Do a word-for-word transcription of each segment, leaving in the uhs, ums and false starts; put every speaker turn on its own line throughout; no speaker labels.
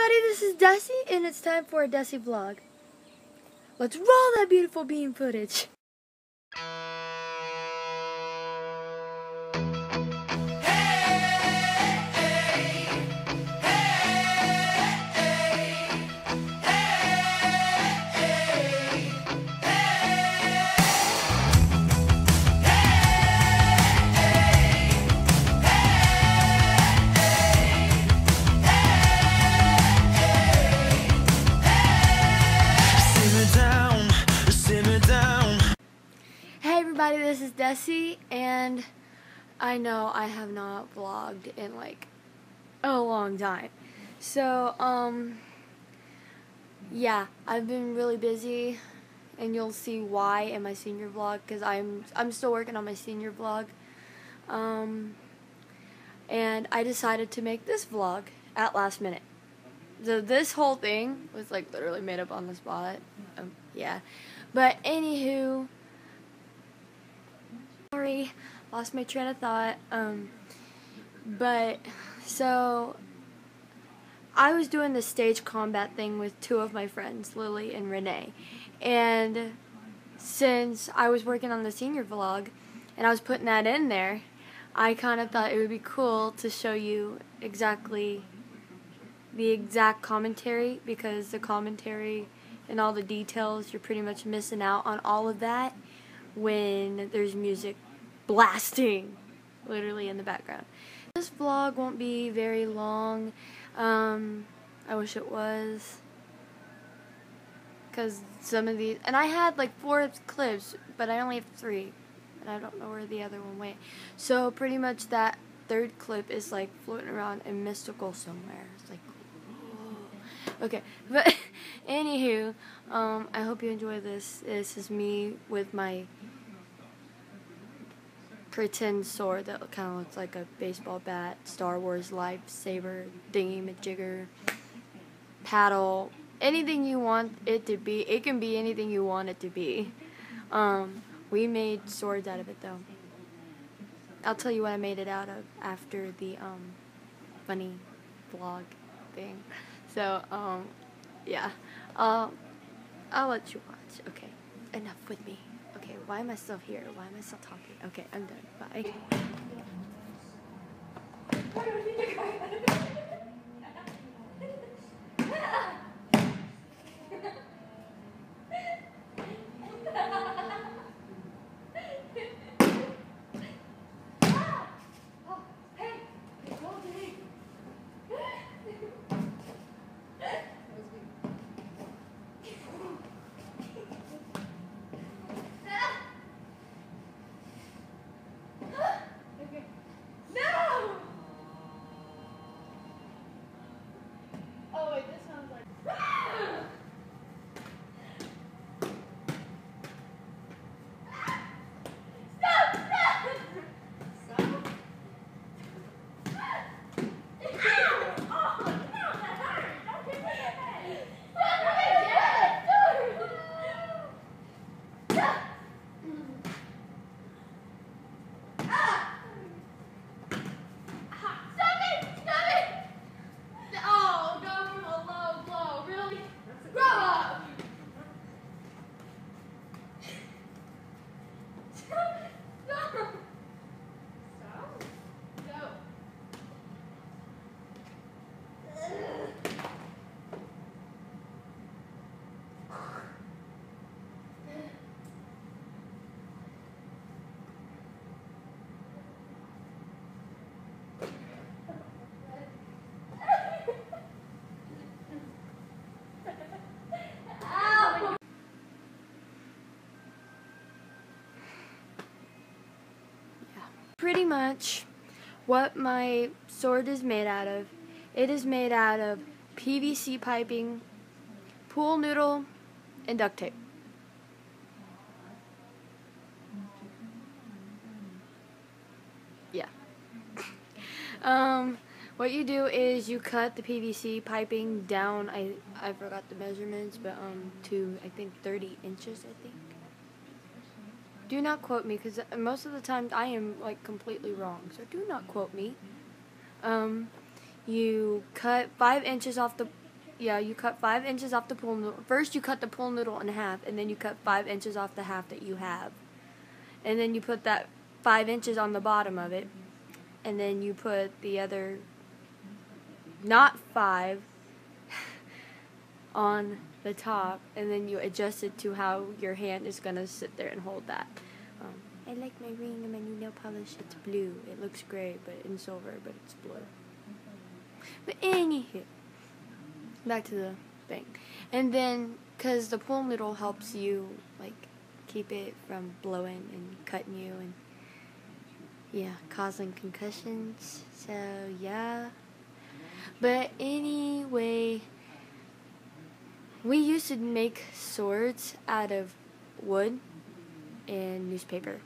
everybody, this is Desi, and it's time for a Desi vlog. Let's roll that beautiful bean footage. Hey everybody, this is Desi, and I know I have not vlogged in like a long time. So, um, yeah, I've been really busy, and you'll see why in my senior vlog, because I'm, I'm still working on my senior vlog. Um, and I decided to make this vlog at last minute. So this whole thing was like literally made up on the spot. Um, yeah. But anywho, sorry, lost my train of thought. Um, but so I was doing the stage combat thing with two of my friends, Lily and Renee. And since I was working on the senior vlog and I was putting that in there, I kind of thought it would be cool to show you exactly the exact commentary, because the commentary and all the details, you're pretty much missing out on all of that when there's music blasting literally in the background. This vlog won't be very long. Um, I wish it was, because some of these, and I had like four clips, but I only have three, and I don't know where the other one went. So pretty much that third clip is like floating around in mystical somewhere. It's like, whoa. Okay, but anywho, um, I hope you enjoy this. This is me with my pretend sword that kind of looks like a baseball bat, Star Wars lightsaber, thingy-majigger, paddle, anything you want it to be. It can be anything you want it to be. Um, we made swords out of it though. I'll tell you what I made it out of after the um, funny vlog thing. So, um, yeah, uh, I'll let you watch. Okay, enough with me. Okay, why am I still here? Why am I still talking? Okay, I'm done. Bye. Pretty much what my sword is made out of. It is made out of P V C piping, pool noodle, and duct tape. Yeah. um, what you do is you cut the P V C piping down, I, I forgot the measurements, but um, to I think thirty inches, I think. Do not quote me, because most of the time I am like completely wrong, so do not quote me. Um, you cut five inches off the yeah, you cut five inches off the pool noodle. First, you cut the pool noodle in half, and then you cut five inches off the half that you have. And then you put that five inches on the bottom of it, and then you put the other, not five, on the top, and then you adjust it to how your hand is going to sit there and hold that. Um, I like my ring and my new nail polish. It's blue. It looks gray, but in silver, but it's blue. But anywho, back to the thing. And then, because the pool noodle helps you, like, keep it from blowing and cutting you and, yeah, causing concussions. So, yeah. But anyway, we used to make swords out of wood and newspaper.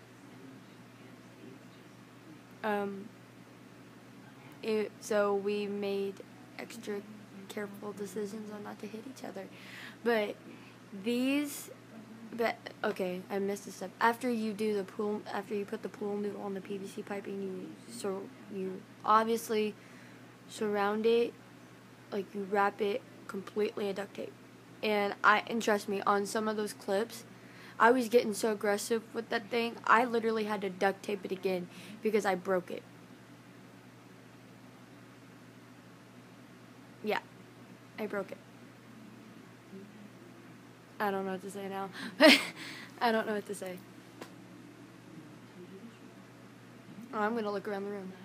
Um, it, so we made extra careful decisions on not to hit each other. But these, but okay, I missed a step. After you do the pool, after you put the pool noodle on the P V C piping, you so you obviously surround it, like you wrap it completely in duct tape. And I and trust me, on some of those clips, I was getting so aggressive with that thing, I literally had to duct tape it again because I broke it. Yeah, I broke it. I don't know what to say now. I don't know what to say. Oh, I'm gonna look around the room.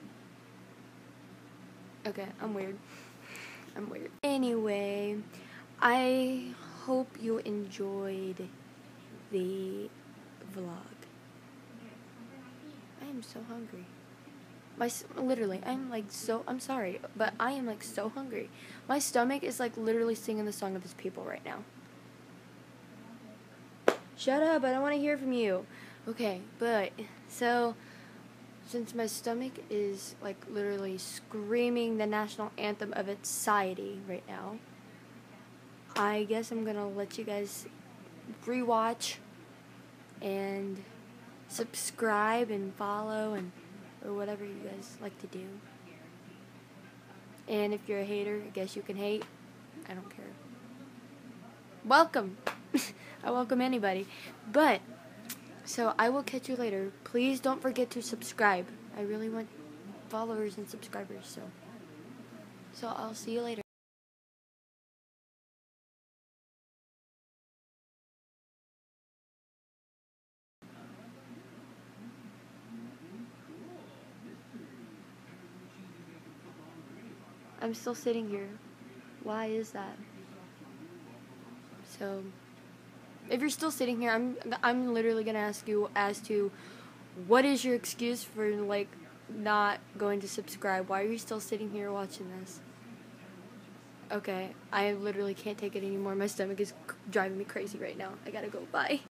Okay, I'm weird. I'm weird. Anyway, I hope you enjoyed the vlog. I am so hungry. My literally, I'm like so. I'm sorry, but I am like so hungry. My stomach is like literally singing the song of his people right now. Shut up! I don't want to hear from you. Okay, but so since my stomach is like literally screaming the national anthem of its society right now, I guess I'm gonna let you guys rewatch and subscribe and follow and or whatever you guys like to do. And if you're a hater, I guess you can hate. I don't care. Welcome. I welcome anybody. But so I will catch you later. Please don't forget to subscribe. I really want followers and subscribers. So so I'll see you later. I'm still sitting here. Why is that? So, if you're still sitting here, I'm I'm literally gonna ask you as to what is your excuse for like not going to subscribe? Why are you still sitting here watching this? Okay, I literally can't take it anymore. My stomach is driving me crazy right now. I gotta go. Bye.